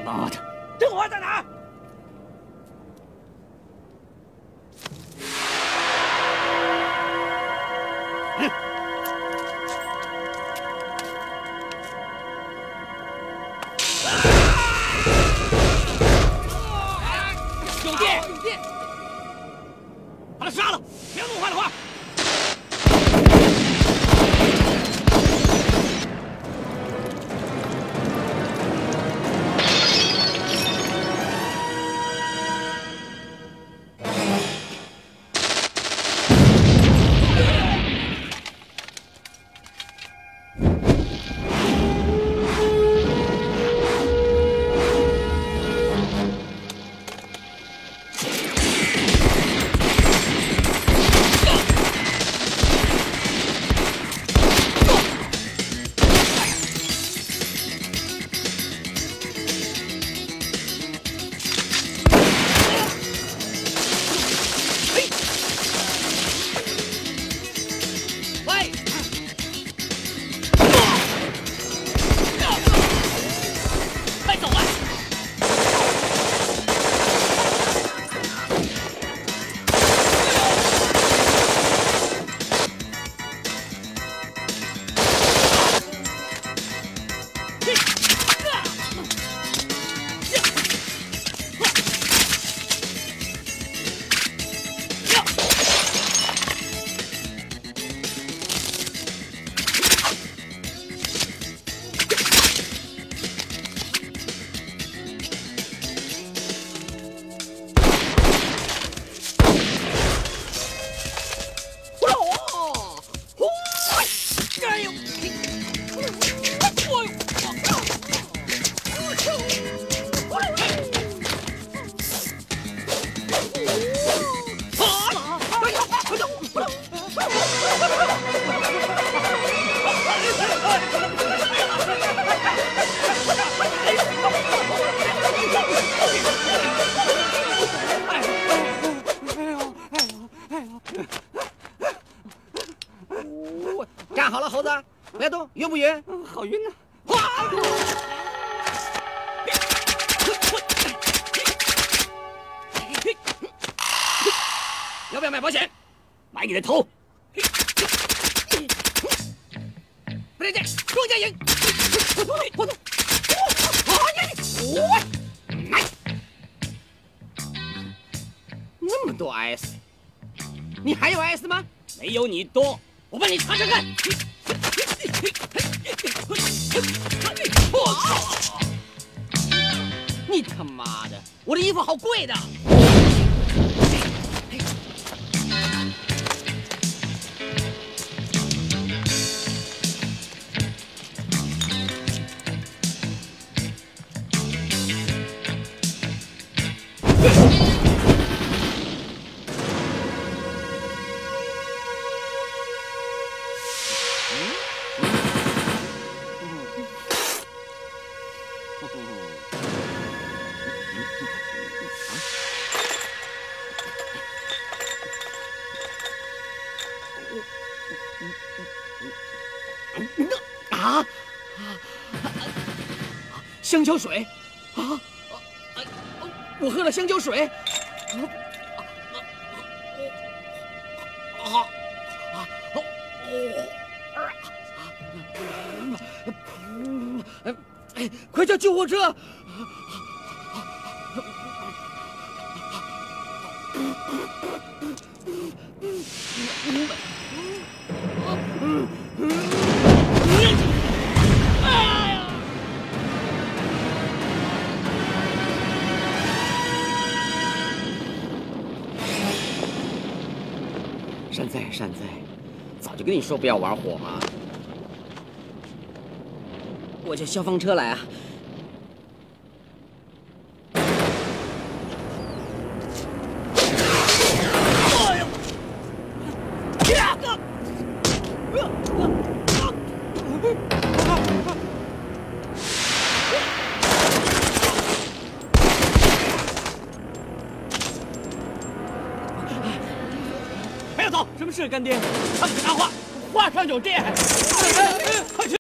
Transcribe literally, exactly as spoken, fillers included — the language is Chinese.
妈的，郑华在哪儿？嗯。有电！有电！把他杀了！别弄坏了话。 站好了，猴子，别动，晕不晕？ 好晕呐！要不要买保险？买你的头！不对劲，庄家赢！活动！来！ 那么多 S， 你还有 S 吗？ 没有你多，我帮你查查看。我操！ 你他妈的，我的衣服好贵的。 啊！香蕉水啊！我喝了香蕉水。啊啊啊！哎，快叫救护车！ 善哉善哉，早就跟你说不要玩火嘛。我叫消防车来啊！ 不要走，什么事，干爹？他们是拿话，话上有电。